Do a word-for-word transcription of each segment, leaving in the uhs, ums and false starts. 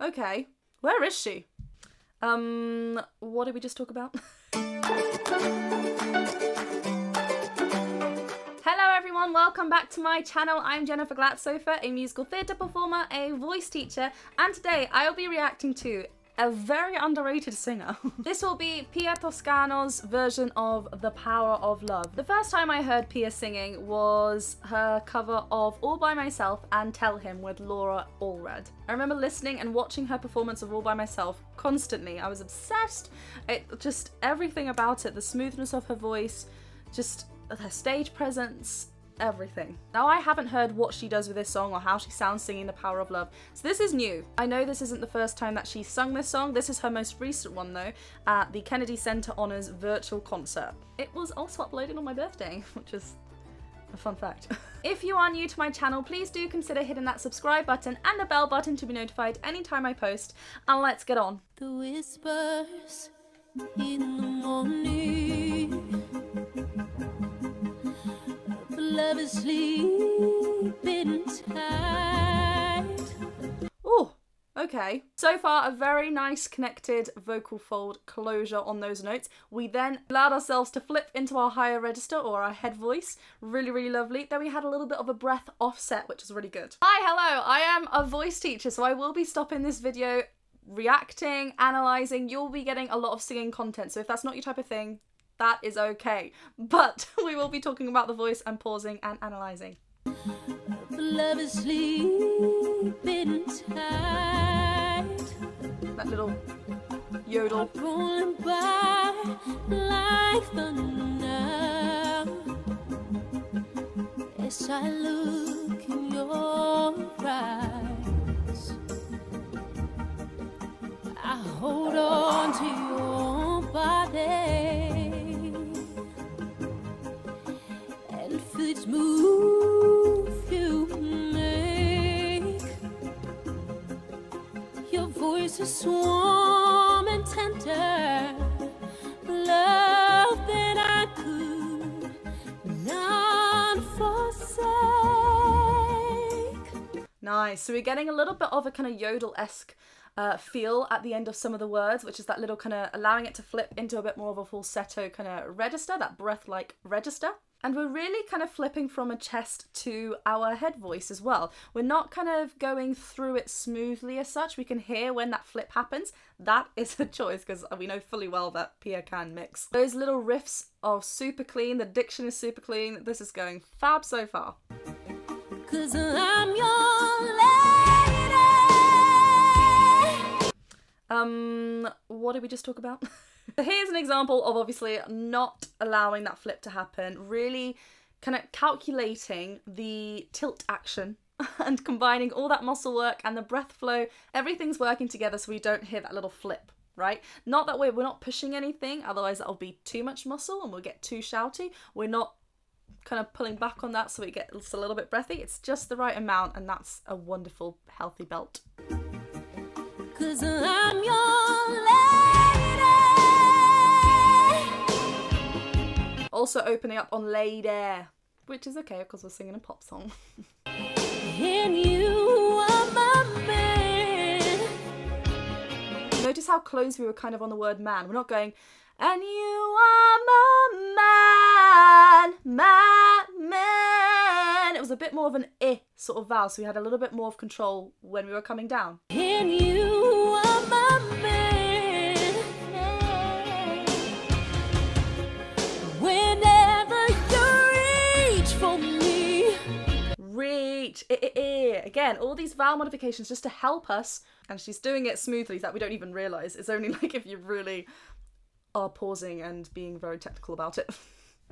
okay. Where is she? Um, what did we just talk about? Hello everyone, welcome back to my channel. I'm Jennifer Glatzhofer, a musical theatre performer, a voice teacher, and today I will be reacting to a very underrated singer. This will be Pia Toscano's version of The Power of Love. The first time I heard Pia singing was her cover of All By Myself and Tell Him with Laura Allred. I remember listening and watching her performance of All By Myself constantly. I was obsessed. It just, everything about it, the smoothness of her voice, just her stage presence, everything. Now I haven't heard what she does with this song or how she sounds singing The Power of Love, so this is new. I know this isn't the first time that she sung this song. This is her most recent one though, at the Kennedy Center Honors virtual concert. It was also uploaded on my birthday, which is a fun fact. If you are new to my channel, please do consider hitting that subscribe button and the bell button to be notified anytime I post, and let's get on. The whispers in the morning, love is sleeping tight. Oh, okay. So far, a very nice connected vocal fold closure on those notes. We then allowed ourselves to flip into our higher register or our head voice. Really, really lovely. Then we had a little bit of a breath offset, which is really good. Hi, hello. I am a voice teacher, so I will be stopping this video, reacting, analysing. You'll be getting a lot of singing content, so if that's not your type of thing, that is okay, but we will be talking about the voice and pausing and analysing. Love is sleeping tight. That little yodel. Rolling by like thunder as I look in your eyes. I hold on to your body. This move you make, your voice is warm and tender, love that I could not forsake. Nice. So we're getting a little bit of a kind of yodel-esque uh, feel at the end of some of the words, which is that little kind of allowing it to flip into a bit more of a falsetto kind of register, that breath-like register. And we're really kind of flipping from a chest to our head voice as well. We're not kind of going through it smoothly as such. We can hear when that flip happens. That is a choice because we know fully well that Pia can mix. Those little riffs are super clean. The diction is super clean. This is going fab so far. 'Cause I'm your lady. Um, what did we just talk about? Here's an example of obviously not allowing that flip to happen, really kind of calculating the tilt action and combining all that muscle work and the breath flow. Everything's working together so we don't hear that little flip, right? Not that we're, we're not pushing anything, otherwise that'll be too much muscle and we'll get too shouty. We're not kind of pulling back on that so it gets a little bit breathy. It's just the right amount, and that's a wonderful, healthy belt. 'Cause I'm your lady. Also opening up on Lady, which is okay because we're singing a pop song. And you are my man. Notice how close we were kind of on the word man. We're not going, and you are my man, my man. It was a bit more of an eh sort of vowel, so we had a little bit more of control when we were coming down. And you are my man. Reach, eh, eh, eh. Again, all these vowel modifications just to help us, and she's doing it smoothly that we don't even realise. It's only like if you really are pausing and being very technical about it.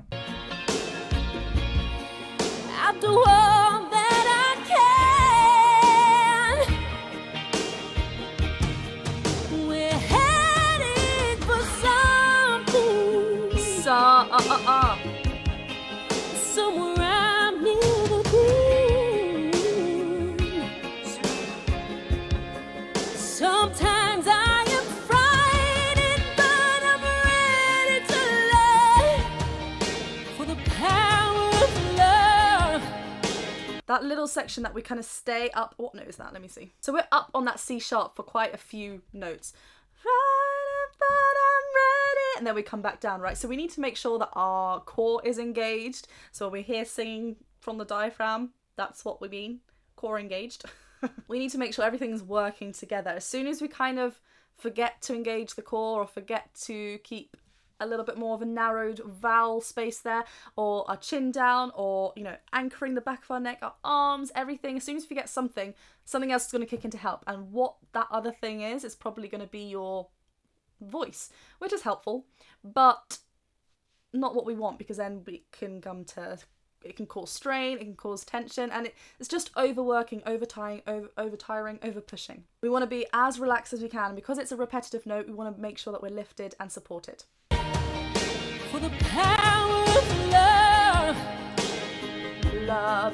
After all that I can, we're heading for something. So, uh, uh, uh. Somewhere I'm near the sometimes I am frightened, but I'm ready to live for the power of love. that little section that we kind of stay up. What note is that? Let me see. So we're up on that C sharp for quite a few notes. Right, but I'm ready. And then we come back down, right? So we need to make sure that our core is engaged. So when we're here singing from the diaphragm, that's what we mean. Core engaged. We need to make sure everything's working together. As soon as we kind of forget to engage the core or forget to keep a little bit more of a narrowed vowel space there, or our chin down, or, you know, anchoring the back of our neck, our arms, everything. As soon as we get something, something else is going to kick in to help. And what that other thing is, is probably going to be your voice, which is helpful, but not what we want, because then we can come to, it can cause strain, it can cause tension, and it, it's just overworking, over-tiring, over, over-tiring, over-pushing. We want to be as relaxed as we can. Because it's a repetitive note, we want to make sure that we're lifted and supported. For the power of love. Love.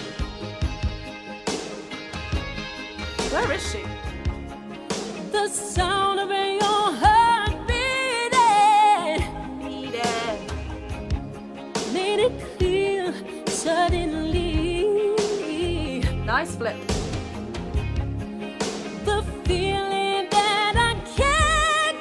Where is she? The sound of your heart beating. Beating. Made it clear suddenly. Nice flip. The feeling that I can't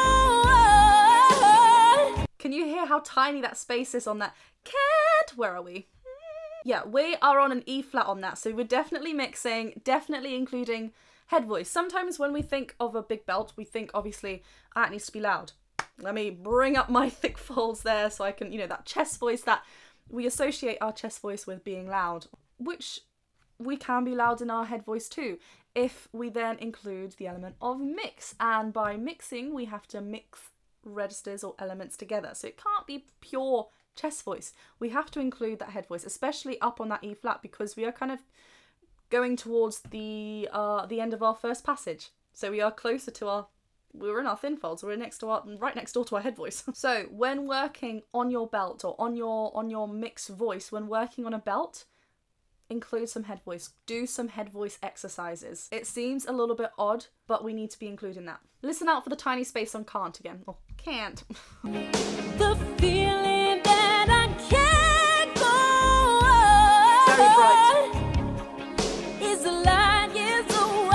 go on. Can you hear how tiny that space is on that? Can't. Where are we? Yeah, we are on an E flat on that, so we're definitely mixing, definitely including head voice. Sometimes when we think of a big belt, we think obviously, ah, it needs to be loud. Let me bring up my thick folds there so I can, you know, that chest voice, that we associate our chest voice with being loud, which we can be loud in our head voice too, if we then include the element of mix. And by mixing, we have to mix registers or elements together. So it can't be pure chest voice. We have to include that head voice, especially up on that E flat, because we are kind of going towards the uh, the end of our first passage. So we are closer to our, we're in our thin folds, we're next to our, right next door to our head voice. So when working on your belt or on your on your mixed voice, when working on a belt, include some head voice. Do some head voice exercises. It seems a little bit odd, but we need to be including that. Listen out for the tiny space on can't again. Or can't. The feeling that I can't go on. Very bright. Is a light years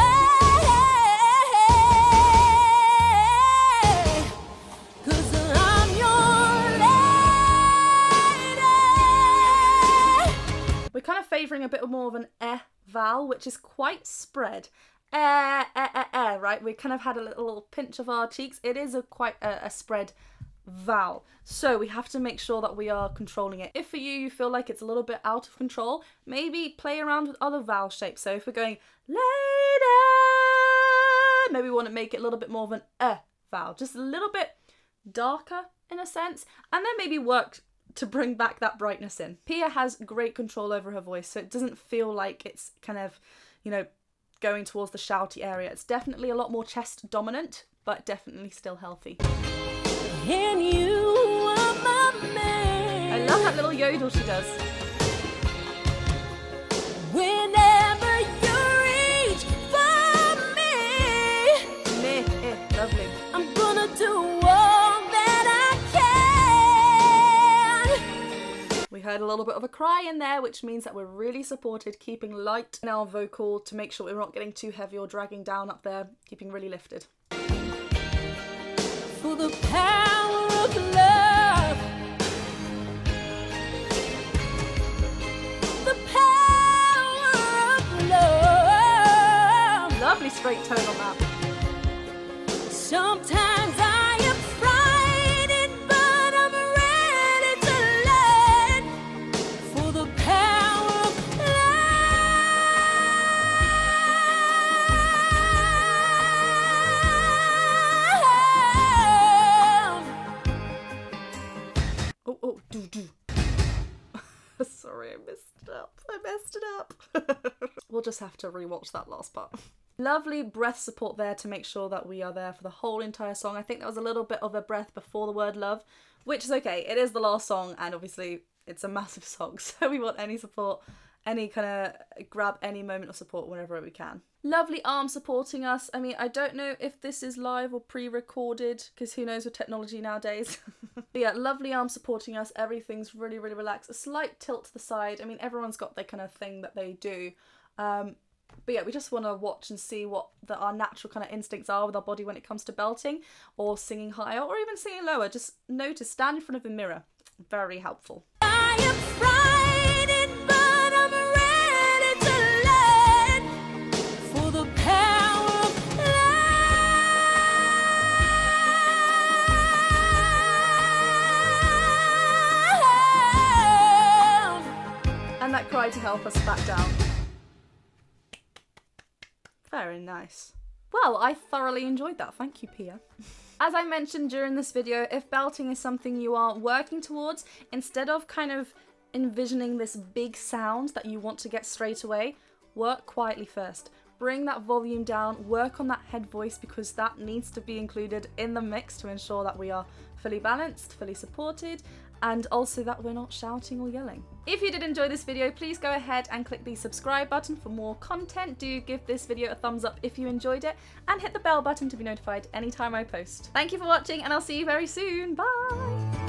away. 'Cause I'm your lady. We're kind of favouring a bit more of an eh vowel, which is quite spread. Eh, eh, eh, eh, right? We kind of had a little, little pinch of our cheeks. It is a quite a, a spread vowel. So we have to make sure that we are controlling it. If for you, you feel like it's a little bit out of control, maybe play around with other vowel shapes. So if we're going lady, maybe we want to make it a little bit more of an eh vowel, just a little bit darker in a sense, and then maybe work to bring back that brightness in. Pia has great control over her voice, so it doesn't feel like it's kind of, you know, going towards the shouty area. It's definitely a lot more chest dominant, but definitely still healthy. And you are my man. I love that little yodel she does. Whenever you reach for me, Meh, eh, lovely. I'm gonna do all that I can. We heard a little bit of a cry in there, which means that we're really supported, keeping light in our vocal to make sure we're not getting too heavy or dragging down up there, keeping really lifted. For the power of love. The power of love. Lovely straight tone on that. Sometimes I am frightened, but I'm ready to learn. For the power of love. Oh, oh, do, do. Sorry, I messed it up. I messed it up. We'll just have to rewatch that last part. Lovely breath support there to make sure that we are there for the whole entire song. I think there was a little bit of a breath before the word love, which is okay. It is the last song, and obviously it's a massive song, so we want any support, any kind of grab any moment of support whenever we can. Lovely arm supporting us. I mean, I don't know if this is live or pre-recorded, because who knows with technology nowadays. But yeah, lovely arm supporting us. Everything's really, really relaxed. A slight tilt to the side. I mean, everyone's got their kind of thing that they do. Um, but yeah, we just want to watch and see what the, our natural kind of instincts are with our body when it comes to belting or singing higher or even singing lower. Just notice, stand in front of a mirror. Very helpful. I am frightened, but I'm ready to learn for the power of love. And that cry to help us back down. Very nice. Well, I thoroughly enjoyed that. Thank you, Pia. As I mentioned during this video, if belting is something you are working towards, instead of kind of envisioning this big sound that you want to get straight away, work quietly first. Bring that volume down, work on that head voice, because that needs to be included in the mix to ensure that we are fully balanced, fully supported, and also that we're not shouting or yelling. If you did enjoy this video, please go ahead and click the subscribe button for more content. Do give this video a thumbs up if you enjoyed it, and hit the bell button to be notified anytime I post. Thank you for watching, and I'll see you very soon. Bye!